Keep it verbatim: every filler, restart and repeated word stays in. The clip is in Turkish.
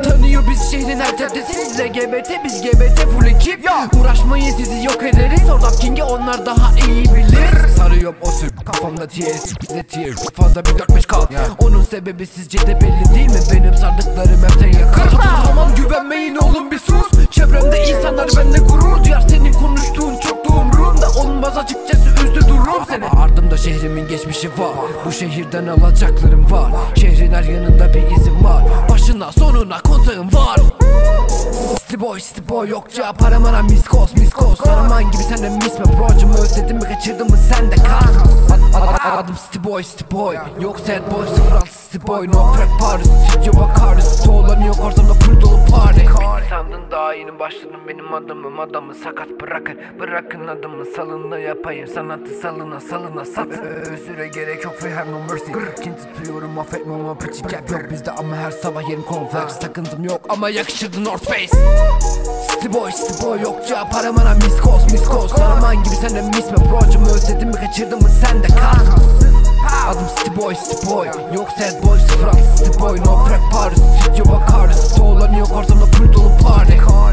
da tanıyor biz şehrin her caddesi. Siz L G B T biz G B T full ekip. Uğraşmayın sizi yok ederiz. Orada King'i onlar daha iyi bilir. Sarıyorum o sürp kafamda T S bize tier fazla bir dört beş kal. Onun sebebi sizce de belli değil mi? Benim sardıklarım hepten yakın. Tamam güvenmeyin oğlum bir sus. Çevremde insanlar benimle gurur duyar. Senin konuştuğun çok da umurumda olmaz, açıkçası üzdü durum seni. Ardımda şehrimin geçmişi var. Bu şehirden alacaklarım var. Şehrin her yanında bir izim var. Başına sonuna kontağım var. City boy, city boy yok cevap paramana miskos, miskos. Saraman gibi sen de misme brocum, özledin mi kaçırdın mı sen de kal. Adım city boy, city boy yok sad boy, sıfır altı city boy. No crack party, stüdyo bakarız. Stoğlan yok ortamda full dolu party. Sandın daha yeni başladım, benim adamım adamı sakat bırakın. Bırakın adamı salınla yapayım, sanatı salına salına satın. Özüre gerek yok ve have no mercy. Kin tutuyorum affetme ama piçi cap yok bizde ama her sabah yerim cornflakes. Takıntım yok ama yakışırdı North Face. City boy, city boy yok cevap paramana miskos, miskos. Saraman gibi sen de misme brocum, özledin mi kaçırdın mı sen de kal. Adım city boy, city boy yok sad boy, sıfır altı city boy. No crack party, stüdyo bakarız. Stoğlan yok ortamda full dolu party.